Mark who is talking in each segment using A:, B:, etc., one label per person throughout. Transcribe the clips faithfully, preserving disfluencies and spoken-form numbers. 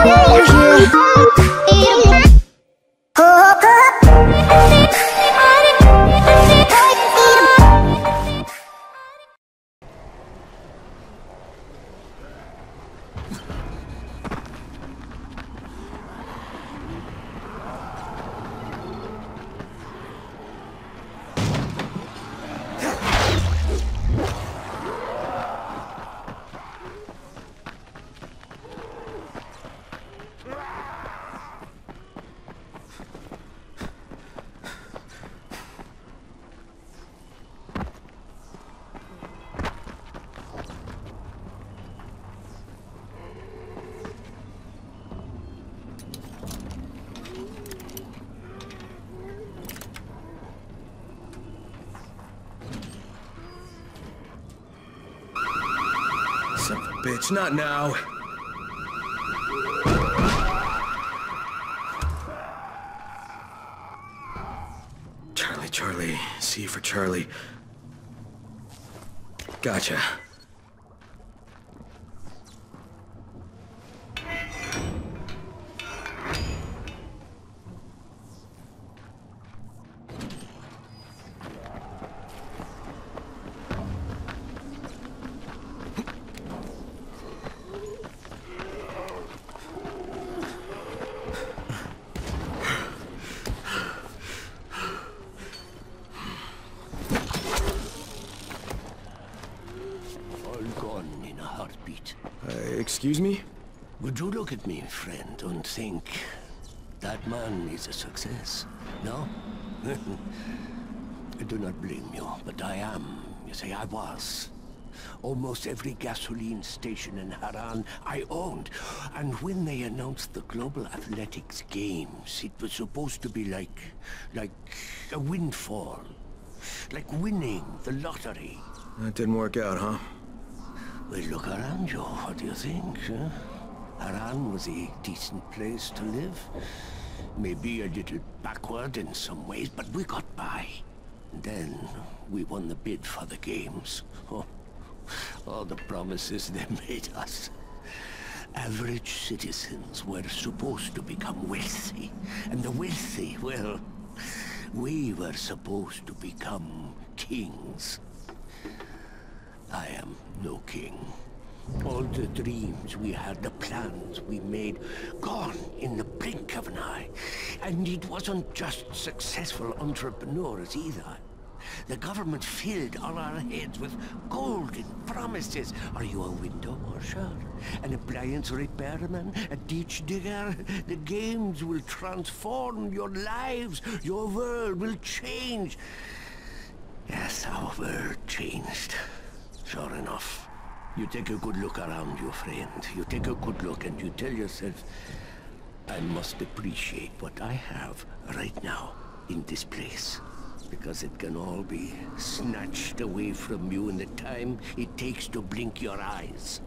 A: Son of a bitch, not now. Charlie, Charlie, C for Charlie. Gotcha. Excuse me?
B: Would you look at me, friend, and think that man is a success? No? I do not blame you, but I am. You see, I was. Almost every gasoline station in Harran I owned. And when they announced the Global Athletics Games, it was supposed to be like... like a windfall. Like winning the lottery.
A: That didn't work out, huh?
B: Well, look around you. What do you think? Huh? Harran was a decent place to live. Maybe a little backward in some ways, but we got by. And then we won the bid for the games. Oh, all the promises they made us. Average citizens were supposed to become wealthy. And the wealthy, well, we were supposed to become kings. I am no king. All the dreams we had, the plans we made, gone in the blink of an eye. And it wasn't just successful entrepreneurs either. The government filled all our heads with golden promises. Are you a window washer? An appliance repairman? A ditch digger? The games will transform your lives. Your world will change. Yes, our world changed. Sure enough. You take a good look around you, friend. You take a good look and you tell yourself, I must appreciate what I have right now in this place. Because it can all be snatched away from you in the time it takes to blink your eyes.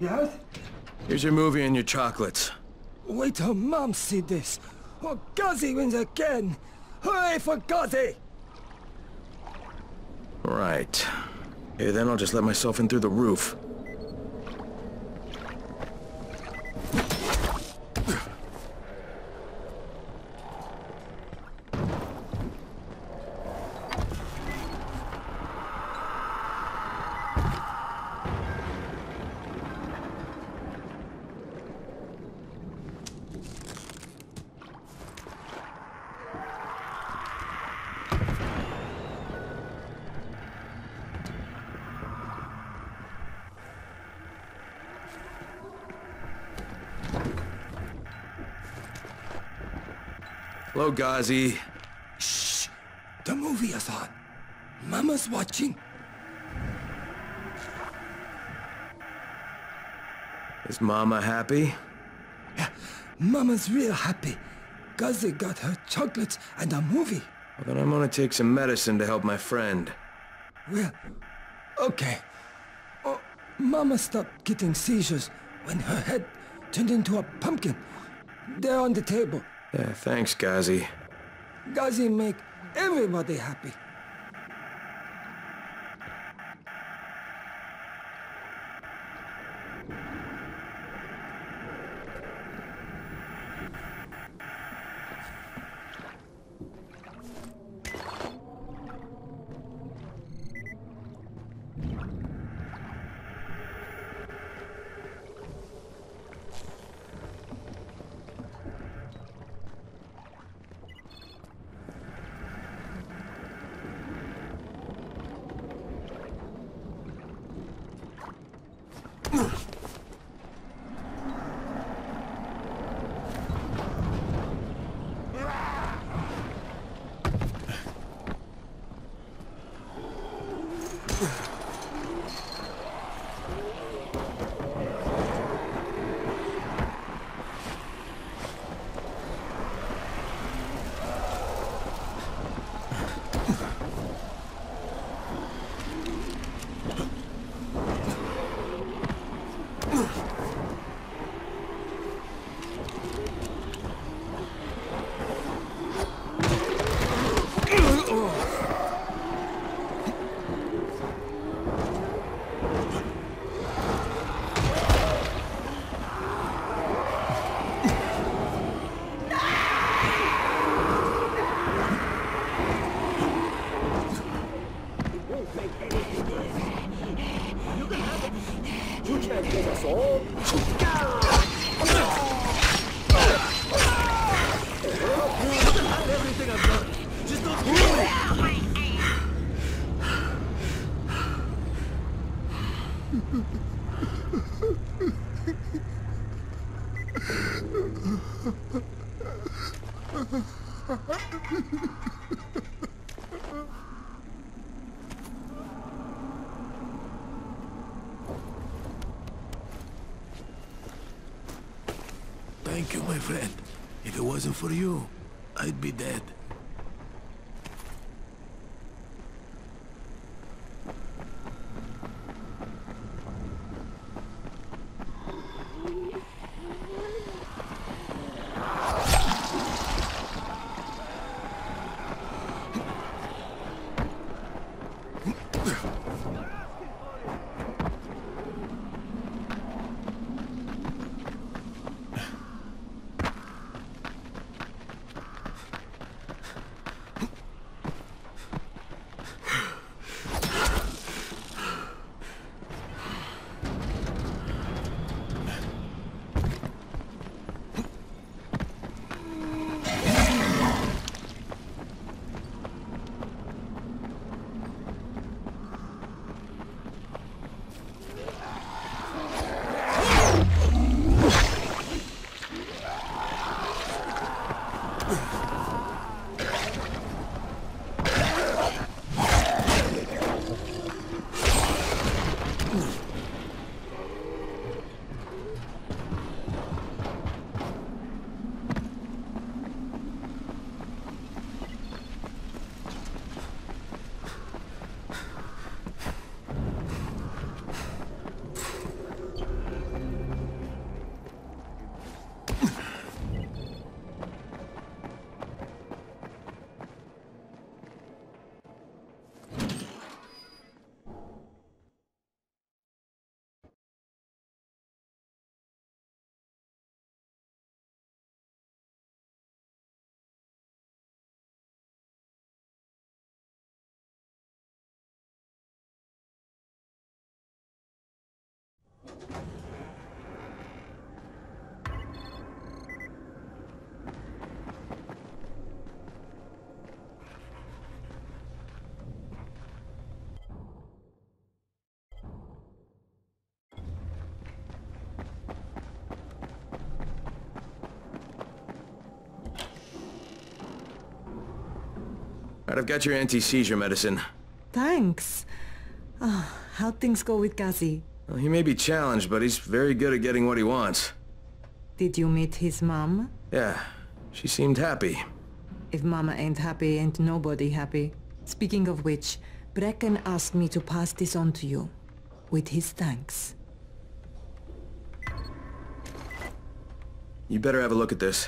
C: Yes?
A: Here's your movie and your chocolates.
C: Wait till Mom see this. Oh, Guzzy wins again. Hooray for Guzzy!
A: Right. Okay, then I'll just let myself in through the roof. Hello, Ghazi.
C: Shh! The movie is on. Mama's watching.
A: Is Mama happy?
C: Yeah, Mama's real happy. Guzzy got her chocolates and a movie.
A: Well, then I'm gonna take some medicine to help my friend.
C: Well, okay. Oh, Mama stopped getting seizures when her head turned into a pumpkin. They're on the table.
A: Yeah, thanks, Ghazi.
C: Guzzy make everybody happy.
D: Thank you, my friend. If it wasn't for you, I'd be dead.
A: Alright, I've got your anti-seizure medicine.
E: Thanks. Ah, how'd things go with Ghazi?
A: Well, he may be challenged, but he's very good at getting what he wants.
E: Did you meet his mom?
A: Yeah, she seemed happy.
E: If Mama ain't happy, ain't nobody happy. Speaking of which, Brecken asked me to pass this on to you. With his thanks.
A: You better have a look at this.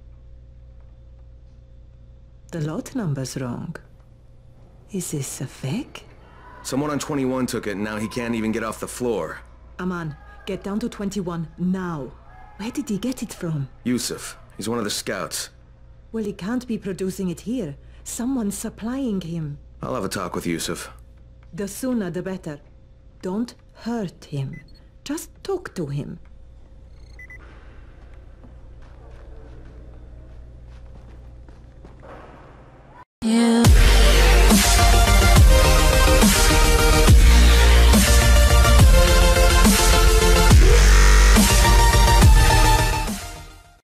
E: The lot number's wrong. Is this a fake?
A: Someone on twenty-one took it, and now he can't even get off the floor.
E: Aman, get down to twenty-one, now. Where did he get it from?
A: Yusuf. He's one of the scouts.
E: Well, he can't be producing it here. Someone's supplying him.
A: I'll have a talk with Yusuf.
E: The sooner the better. Don't hurt him. Just talk to him.
F: Yeah.